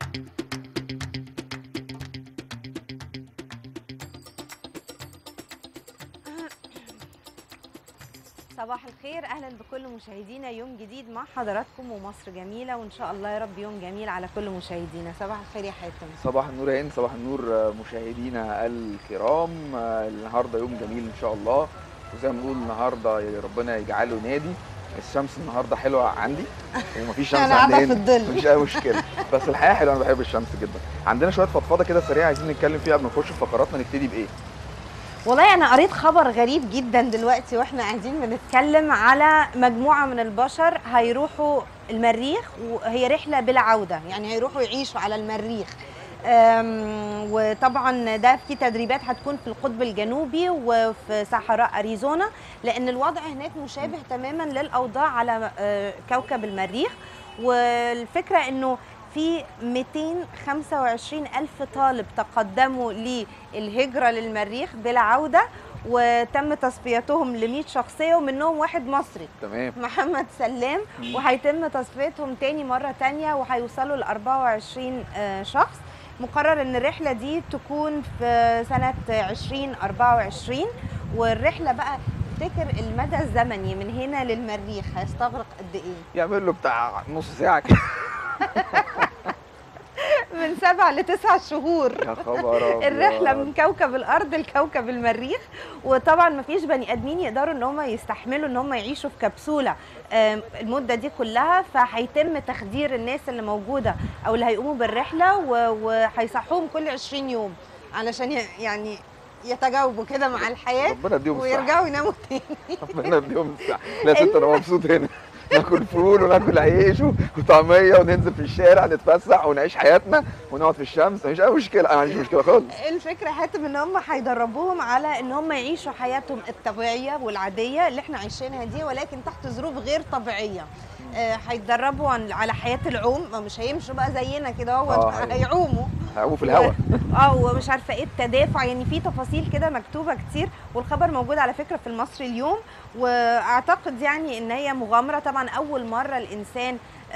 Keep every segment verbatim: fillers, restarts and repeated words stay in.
صباح الخير، اهلا بكل مشاهدينا. يوم جديد مع حضراتكم ومصر جميله، وان شاء الله يا رب يوم جميل على كل مشاهدينا. صباح الخير يا حاتم. صباح النور يا هند، صباح النور مشاهدينا الكرام. النهارده يوم جميل ان شاء الله، وزي ما بنقول النهارده ربنا يجعله نادي. الشمس النهارده حلوه عندي ومفيش شمس انا قاعده عندنا، في الظل مفيش اي مشكله، بس الحياه حلوه، انا بحب الشمس جدا. عندنا شويه فضفضه كده سريعه عايزين نتكلم فيها قبل ما نخش في فقراتنا. نبتدي بايه؟ والله انا قريت خبر غريب جدا دلوقتي واحنا قاعدين بنتكلم على مجموعه من البشر هيروحوا المريخ، وهي رحله بلا عوده، يعني هيروحوا يعيشوا على المريخ. وطبعا ده في تدريبات هتكون في القطب الجنوبي وفي صحراء اريزونا، لان الوضع هناك مشابه تماما للاوضاع على كوكب المريخ. والفكره انه في مئتين وخمسة وعشرين ألف طالب تقدموا للهجرة للمريخ بلا عودة، وتم تصفيتهم ل مئة شخصية ومنهم واحد مصري تمام، محمد سلام، وهيتم تصفيتهم تاني مرة تانية وهيوصلوا ل أربعة وعشرين شخص. مقرر ان الرحلة دي تكون في سنة ألفين وأربعة وعشرين، والرحلة بقى تفتكر المدى الزمني من هنا للمريخ هيستغرق قد ايه؟ يعمل له بتاع نص ساعه كده من سبع لتسع شهور يا خبر الرحله من كوكب الارض لكوكب المريخ. وطبعا ما فيش بني ادمين يقدروا ان هم يستحملوا ان هم يعيشوا في كبسوله المده دي كلها، فهيتم تخدير الناس اللي موجوده او اللي هيقوموا بالرحله، وهيصحوهم كل عشرين يوم علشان يعني يتجاوبوا كده مع الحياه ويرجعوا يناموا تاني. ربنا يديهم الصحه. لا ست انا مبسوط هنا، ناكل فول وناكل عيش وطعميه وننزل في الشارع نتفسح ونعيش حياتنا ونقعد في الشمس، مفيش اي مشكله، انا ما عنديش مشكله خالص. الفكره حاتم ان هم هيدربوهم على ان هم يعيشوا حياتهم الطبيعيه والعاديه اللي احنا عايشينها دي، ولكن تحت ظروف غير طبيعيه. هيتدربوا آه على حياه العوم، مش هيمشوا بقى زينا كده، هو آه هيعوموا هيعوموا في الهواء اه ومش عارفه ايه التدافع، يعني في تفاصيل كده مكتوبه كتير. والخبر موجود على فكره في المصري اليوم، واعتقد يعني ان هي مغامره. طبعا اول مره الانسان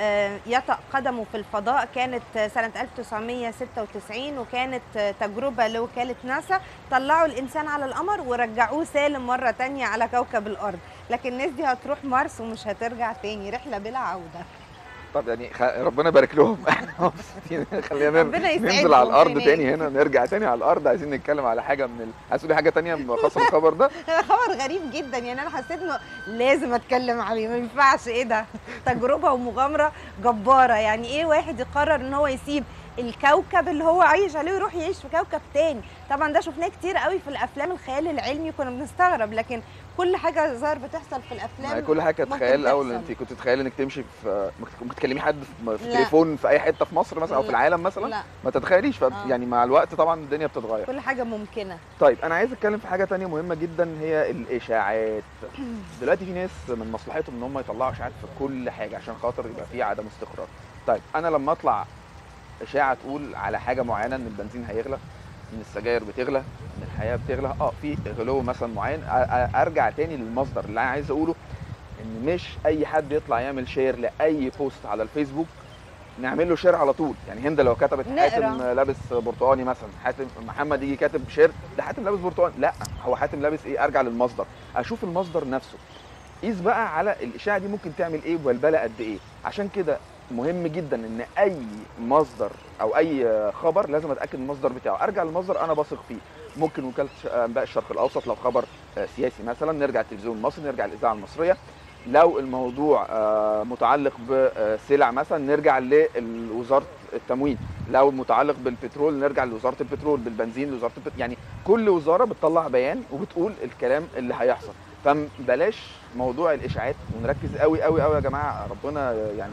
يطأ قدمه في الفضاء كانت سنه ألف وتسعمئة وستة وتسعين، وكانت تجربه لوكاله ناسا، طلعوا الانسان على القمر ورجعوه سالم مره ثانيه على كوكب الارض. لكن الناس دي هتروح مارس ومش هترجع تاني، رحله بلا عوده. طب يعني ربنا يبارك لهم، احنا مبسوطين. خلينا ننزل على الارض تاني هنا، نرجع تاني على الارض. عايزين نتكلم على حاجه من ال... عايز تقولي حاجه تانيه خاصه بالخبر ده؟ خبر غريب جدا، يعني انا حسيت انه لازم اتكلم عليه، ما ينفعش. ايه ده؟ تجربه ومغامره جباره. يعني ايه واحد يقرر ان هو يسيب الكوكب اللي هو عايش عليه ويروح يعيش في كوكب تاني؟ طبعا ده شفناه كتير قوي في الافلام الخيال العلمي، كنا بنستغرب، لكن كل حاجه ظاهر بتحصل في الافلام. كل حاجه كانت خيال. اول انت كنت تتخيلي انك تمشي في ممكن تكلمي حد في, في تليفون في اي حته في مصر مثلا او في العالم مثلا؟ لا. ما تتخيليش. ف... يعني مع الوقت طبعا الدنيا بتتغير، كل حاجه ممكنه. طيب انا عايز اتكلم في حاجه تانية مهمه جدا، هي الاشاعات. دلوقتي في ناس من مصلحتهم ان هم يطلعوا اشاعات في كل حاجه عشان خاطر يبقى في عدم استقرار. طيب انا لما اطلع اشاعه تقول على حاجه معينه ان البنزين هيغلى، ان السجاير بتغلى، ان الحياه بتغلى، اه في غلو مثلا معين، ارجع تاني للمصدر اللي انا عايز اقوله، ان مش اي حد يطلع يعمل شير لاي بوست على الفيسبوك نعمل له شير على طول. يعني هند لو كتبت حاتم لابس برتقاني مثلا، حاتم محمد يجي كاتب شير ده حاتم لابس برتقاني، لا هو حاتم لابس ايه؟ ارجع للمصدر، اشوف المصدر نفسه، قيس بقى على الاشاعه دي ممكن تعمل ايه وبلبله قد ايه. عشان كده مهم جدا ان اي مصدر او اي خبر لازم اتاكد من المصدر بتاعه، ارجع للمصدر انا بثق فيه. ممكن وكاله انباء الشرق الاوسط لو خبر سياسي مثلا، نرجع التلفزيون المصري، نرجع الاذاعه المصريه. لو الموضوع متعلق بسلع مثلا نرجع لوزاره التموين، لو متعلق بالبترول نرجع لوزاره البترول، بالبنزين لوزاره البترول. يعني كل وزاره بتطلع بيان وبتقول الكلام اللي هيحصل. فبلاش موضوع الاشاعات، ونركز قوي قوي قوي يا جماعه. ربنا يعني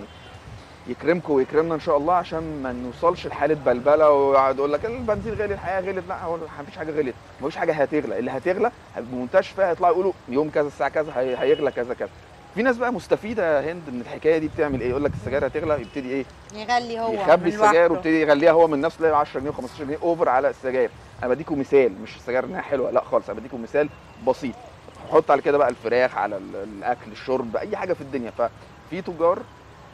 يكرمكم ويكرمنا ان شاء الله عشان ما نوصلش لحاله بلبله ويقعد يقول لك البنزين غلي، الحياه غلت. لا، هو مفيش حاجه غلت، مفيش حاجه هتغلى. اللي هتغلى بمنتهى الشفافيه هيطلعوا يقولوا يوم كذا الساعه كذا هيغلى كذا كذا. في ناس بقى مستفيده يا هند من الحكايه دي، بتعمل ايه؟ يقول لك السجاير هتغلى، يبتدي ايه؟ يغلي هو، يخبي السجاير ويبتدي يغليها هو من نفسه، تلاقي عشرة جنيه وخمستاشر جنيه اوفر على السجاير. انا بديكم مثال، مش السجاير انها حلوه لا خالص، انا بديكم مثال بسيط. حط على كده بقى الفراخ، على الاكل، الشرب، اي حاجه في الدنيا. ففي تجار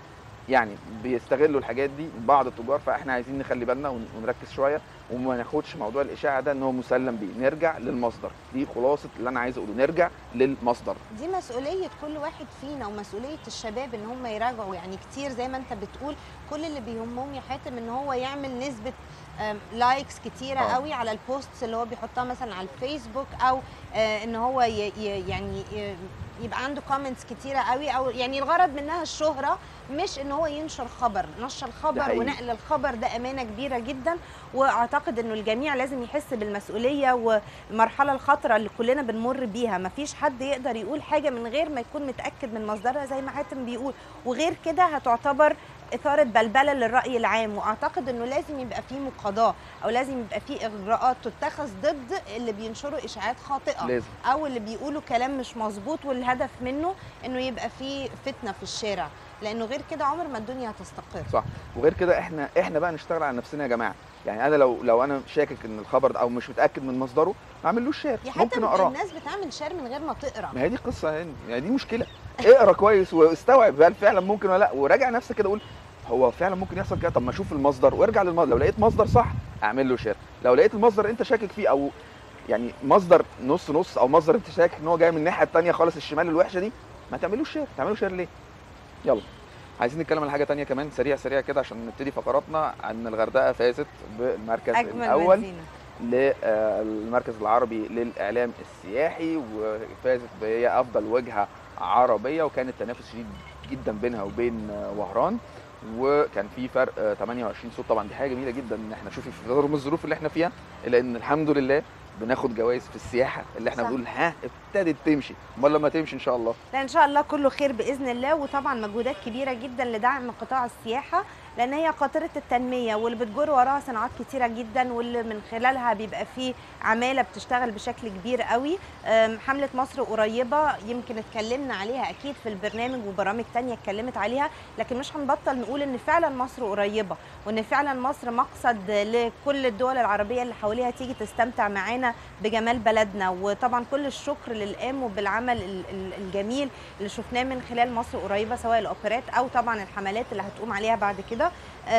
يعني بيستغلوا الحاجات دي بعض التجار، فاحنا عايزين نخلي بالنا ونركز شويه وما ناخدش موضوع الاشاعه ده ان هو مسلم بيه، نرجع للمصدر. دي خلاصه اللي انا عايز اقوله، نرجع للمصدر. دي مسؤوليه كل واحد فينا ومسؤوليه الشباب ان هم يراجعوا. يعني كتير زي ما انت بتقول كل اللي بيهمهم يا حاتم ان هو يعمل نسبه لايكس كتيره آه. قوي على البوستس اللي هو بيحطها مثلا على الفيسبوك، او آه ان هو ي ي يعني ي يبقى عنده كومنتس كتيره قوي، او يعني الغرض منها الشهره مش ان هو ينشر خبر. نشر الخبر ونقل الخبر ده امانه كبيره جدا، واعتقد انه الجميع لازم يحس بالمسؤوليه والمرحله الخطره اللي كلنا بنمر بيها. مفيش حد يقدر يقول حاجه من غير ما يكون متاكد من مصدرها زي ما حاتم بيقول، وغير كده هتعتبر إثارة بلبلة للرأي العام. وأعتقد أنه لازم يبقى فيه مقاضاة أو لازم يبقى فيه إجراءات تتخذ ضد اللي بينشروا إشاعات خاطئة لازم. أو اللي بيقولوا كلام مش مظبوط والهدف منه أنه يبقى فيه فتنة في الشارع، لأنه غير كده عمر ما الدنيا هتستقر. صح. وغير كده احنا احنا بقى نشتغل على نفسنا يا جماعه. يعني انا لو لو انا شاكك ان الخبر ده او مش متاكد من مصدره ما اعملوش شير، ممكن اقراه. الناس بتعمل شير من غير ما تقرا. ما هي دي قصه يعني, يعني دي مشكله. اقرا كويس واستوعب هل فعلا ممكن ولا لا، وراجع نفسك كده قول هو فعلا ممكن يحصل كده. طب ما اشوف المصدر وارجع للمصدر، لو لقيت مصدر صح اعمل له شير، لو لقيت المصدر انت شاكك فيه او يعني مصدر نص نص او مصدر انت شاكك ان هو جاي من الناحيه الثانيه خالص الشمال الوحشه دي، ما تعملوش شير. تعملوا شير ليه؟ يلا عايزين نتكلم على حاجه ثانيه كمان سريع سريع كده عشان نبتدي فقراتنا. عن الغردقه فازت بالمركز الاول للمركز العربي للاعلام السياحي، وفازت بهي افضل وجهه عربيه، وكان التنافس شديد جدا بينها وبين وهران، وكان في فرق ثمانية وعشرين صوت. طبعا دي حاجه جميله جدا ان احنا شوفي في رغم الظروف اللي احنا فيها الا ان الحمد لله بناخد جوائز في السياحه اللي احنا بنقول ها ابتدت تمشي، امال لما تمشي ان شاء الله. لا ان شاء الله كله خير باذن الله. وطبعا مجهودات كبيره جدا لدعم قطاع السياحه لان هي قاطره التنميه واللي بتجر وراها صناعات كتيره جدا واللي من خلالها بيبقى فيه عماله بتشتغل بشكل كبير قوي. حمله مصر قريبه يمكن اتكلمنا عليها اكيد في البرنامج وبرامج ثانيه اتكلمت عليها، لكن مش هنبطل نقول ان فعلا مصر قريبه وان فعلا مصر مقصد لكل الدول العربيه اللي حواليها تيجي تستمتع معانا بجمال بلدنا. وطبعا كل الشكر للي قاموا بالعمل الجميل اللي شفناه من خلال مصر قريبه، سواء الاوبرات او طبعا الحملات اللي هتقوم عليها بعد كده.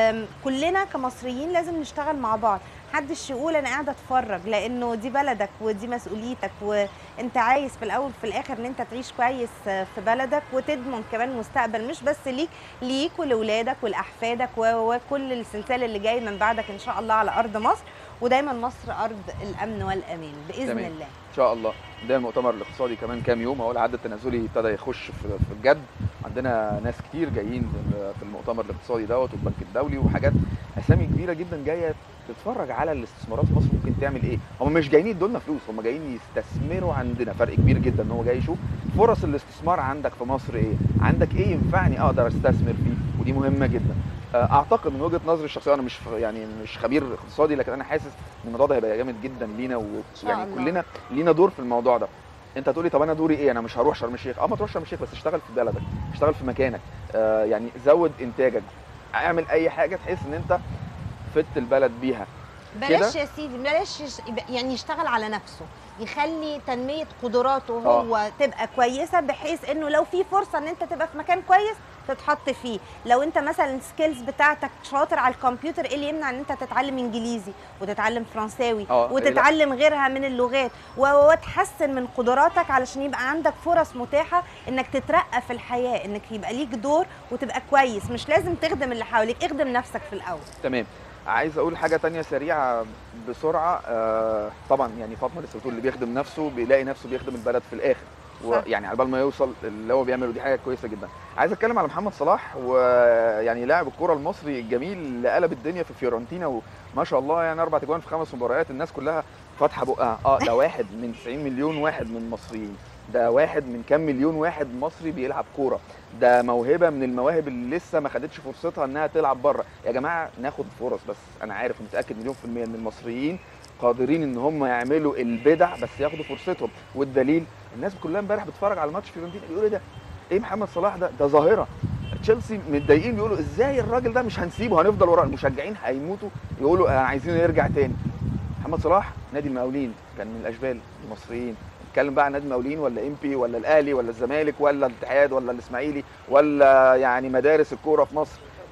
كلنا كمصريين لازم نشتغل مع بعض، محدش يقول انا قاعده اتفرج، لانه دي بلدك ودي مسؤوليتك، وانت عايز في الاول في الاخر ان انت تعيش كويس في بلدك وتضمن كمان مستقبل مش بس ليك ليك ولاولادك ولاحفادك وكل السلسله اللي جاي من بعدك ان شاء الله على ارض مصر. ودايما مصر ارض الامن والامان باذن تمام. الله ان شاء الله. ده المؤتمر الاقتصادي كمان كام يوم اهو، العد التنازلي ابتدى يخش في الجد. عندنا ناس كتير جايين في المؤتمر الاقتصادي دوت والبنك الدولي وحاجات اسامي كبيره جدا جايه تتفرج على الاستثمارات في مصر ممكن تعمل ايه. هم مش جايين يدوا لنا فلوس، هم جايين يستثمروا عندنا. فرق كبير جدا ان هو جاي يشوف فرص الاستثمار عندك في مصر ايه، عندك ايه ينفعني اقدر استثمر فيه، ودي مهمه جدا. اعتقد من وجهه نظري الشخصيه، انا مش يعني مش خبير اقتصادي، لكن انا حاسس ان الموضوع ده هيبقى جامد جدا لينا، ويعني كلنا لينا دور في الموضوع ده. انت هتقولي طب انا دوري ايه؟ انا مش هروح شرم الشيخ. اه ما تروحش شرم الشيخ، بس اشتغل في بلدك، اشتغل في مكانك، آه يعني زود انتاجك، اعمل اي حاجه تحس ان انت فت البلد بيها. بلاش يا سيدي بلاش يعني يشتغل على نفسه، يخلي تنميه قدراته هو أوه. تبقى كويسه، بحيث انه لو في فرصه ان انت تبقى في مكان كويس تتحط فيه. لو انت مثلا السكيلز بتاعتك شاطر على الكمبيوتر، ايه اللي يمنع ان انت تتعلم انجليزي وتتعلم فرنساوي وتتعلم غيرها من اللغات وتحسن من قدراتك علشان يبقى عندك فرص متاحه انك تترقى في الحياه، انك يبقى ليك دور وتبقى كويس. مش لازم تخدم اللي حواليك، اخدم نفسك في الاول. تمام. عايز اقول حاجه تانية سريعه بسرعه. آه طبعا يعني فاطمه لسه بتقول اللي بيخدم نفسه بيلاقي نفسه بيخدم البلد في الاخر، ويعني على بال ما يوصل اللي هو بيعمله، دي حاجه كويسه جدا. عايز اتكلم على محمد صلاح، ويعني لاعب الكره المصري الجميل اللي قلب الدنيا في فيورنتينا، وما شاء الله يعني اربع اجوان في خمس مباريات، الناس كلها فاتحه بقها. اه ده واحد من تسعين مليون واحد من المصريين، ده واحد من كام مليون واحد مصري بيلعب كوره، ده موهبه من المواهب اللي لسه ما خدتش فرصتها انها تلعب بره. يا جماعه ناخد فرص، بس انا عارف ومتاكد مليون في الميه ان المصريين قادرين ان هم يعملوا البدع بس ياخدوا فرصتهم. والدليل الناس كلها امبارح بتتفرج على ماتش فيورنتينا بيقولوا ايه ده؟ ايه محمد صلاح ده؟ ده ظاهره. تشيلسي متضايقين بيقولوا ازاي الراجل ده مش هنسيبه، هنفضل وراه. المشجعين هيموتوا يقولوا عايزين يرجع تاني. محمد صلاح نادي المقاولين كان من الاشبال المصريين. نتكلم بقى عن نادي المقاولين ولا ام بي ولا الاهلي ولا الزمالك ولا الاتحاد ولا الاسماعيلي ولا يعني مدارس الكوره في مصر،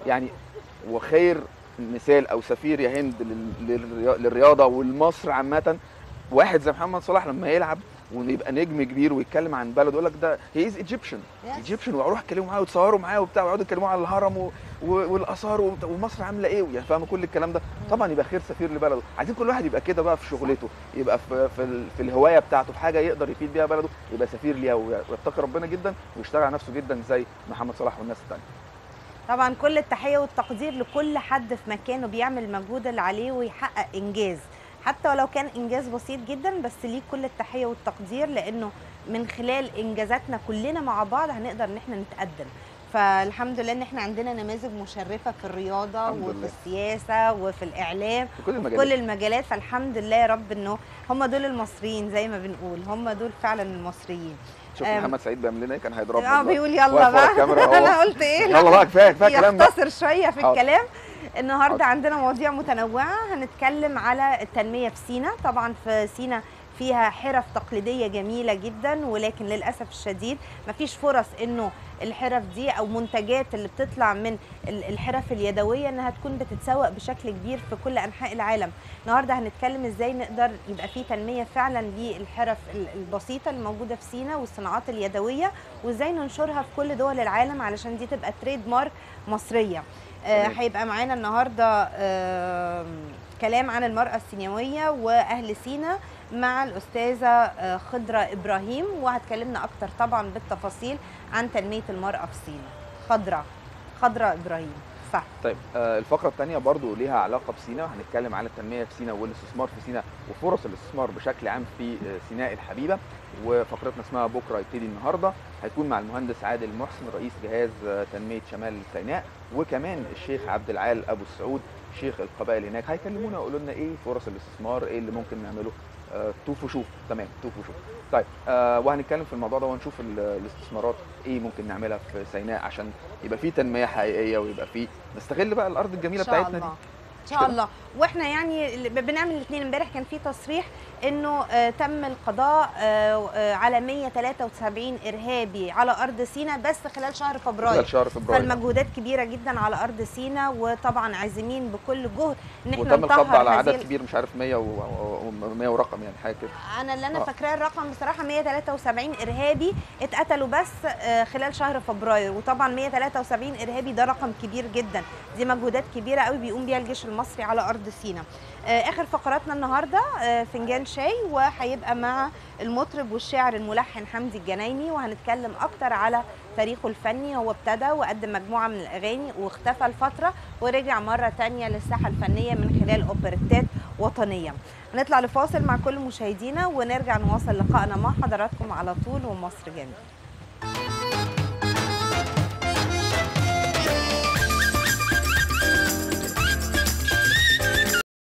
يعني وخير مثال او سفير يا هند لل- للريا- للرياضه ولمصر عامه، واحد زي محمد صلاح لما يلعب ويبقى نجم كبير ويتكلم عن بلده يقول لك ده هي از ايجيبشن Yes. ايجيبشن، واروح اتكلموا معاه ويتصوروا معاه وبتاع ويقعدوا يتكلموا عن الهرم و... و... والاثار و... ومصر عامله ايه، يعني فاهم كل الكلام ده. طبعا يبقى خير سفير لبلده. عايزين كل واحد يبقى كده بقى في شغلته، يبقى في في, ال... في الهوايه بتاعته، في حاجه يقدر يفيد بيها بلده يبقى سفير ليها وي- ويتقي ربنا جدا ويشتغل على نفسه جدا زي محمد صلاح والناس الثانيه. طبعا كل التحيه والتقدير لكل حد في مكانه بيعمل المجهود اللي عليه ويحقق انجاز، حتى ولو كان انجاز بسيط جدا، بس ليه كل التحيه والتقدير، لانه من خلال انجازاتنا كلنا مع بعض هنقدر ان احنا نتقدم. فالحمد لله ان احنا عندنا نماذج مشرفه في الرياضه الحمد وفي لله. السياسه وفي الاعلام في كل وفي المجالات. كل المجالات. فالحمد لله يا رب انه هم دول المصريين، زي ما بنقول هم دول فعلا المصريين. شوف أم- محمد سعيد بيعمل لنا ايه، كان هيضربنا اه دلوقتي. بيقول يلا واقف ورا بقى الكاميرا اهو. انا قلت ايه، يلا بقى كفايه كفايه كلام بقى. يختصر شويه في حاضر. الكلام. النهارده حاضر. عندنا مواضيع متنوعه، هنتكلم على التنميه في سينا. طبعا في سينا فيها حرف تقليديه جميله جدا، ولكن للاسف الشديد مفيش فرص انه الحرف دي او منتجات اللي بتطلع من ال- الحرف اليدويه انها تكون بتتسوق بشكل كبير في كل انحاء العالم. النهارده هنتكلم ازاي نقدر يبقى في تنميه فعلا للحرف ال- البسيطه اللي موجوده في سينا والصناعات اليدويه، وازاي ننشرها في كل دول العالم علشان دي تبقى تريد مارك مصريه. آه، تمام. هيبقى معانا النهارده آم، كلام عن المرأة السيناوية وأهل سينا مع الأستاذة آه، خضرة إبراهيم، وهتكلمنا أكتر طبعا بالتفاصيل عن تنمية المرأة في سينا. خضرة خضرة إبراهيم، صح. طيب آه، الفقره الثانيه برضو ليها علاقه بسينا، هنتكلم عن التنميه في سينا والاستثمار في سينا وفرص الاستثمار بشكل عام في آه، سيناء الحبيبه. وفقرتنا اسمها بكره يبتدي النهارده، هيكون مع المهندس عادل محسن رئيس جهاز آه، تنميه شمال سيناء، وكمان الشيخ عبد العال ابو السعود شيخ القبائل هناك، هيكلمونا ويقولوا لنا ايه فرص الاستثمار، ايه اللي ممكن نعمله. آه، توف وشوف. تمام، توف وشوف. طيب آه وهنتكلم في الموضوع ده ونشوف ال- الاستثمارات ايه ممكن نعملها في سيناء عشان يبقى في تنميه حقيقيه ويبقى في نستغل بقى الارض الجميله إن شاء بتاعتنا دي. الله. ان شاء الله. واحنا يعني اللي بنعمل الاثنين. امبارح كان في تصريح انه آه تم القضاء آه آه على مية وتلاتة وسبعين ارهابي على ارض سيناء بس خلال شهر فبراير. خلال شهر فبراير. فالمجهودات كبيره جدا على ارض سيناء، وطبعا عايزين بكل جهد ان احنا وتم القبض نطهر على هذه عدد ال- كبير، مش عارف مية و100 ورقم يعني حاجه كده. انا اللي انا آه. فاكراه الرقم بصراحه مية وتلاتة وسبعين ارهابي اتقتلوا بس آه، خلال شهر فبراير، وطبعا مية وتلاتة وسبعين ارهابي ده رقم كبير جدا. دي مجهودات كبيره قوي بيقوم بيها الجيش المصري على ارض سيناء. آه، اخر فقراتنا النهارده آه، فنجان شاي، وهيبقى مع المطرب والشاعر الملحن حمدي الجنايني، وهنتكلم اكتر على تاريخه الفني. هو ابتدى وقدم مجموعه من الاغاني واختفى لفتره ورجع مره تانية للساحه الفنيه من خلال اوبريتات وطنيه. هنطلع لفاصل مع كل مشاهدينا ونرجع نواصل لقائنا مع حضراتكم على طول ومصر جميل.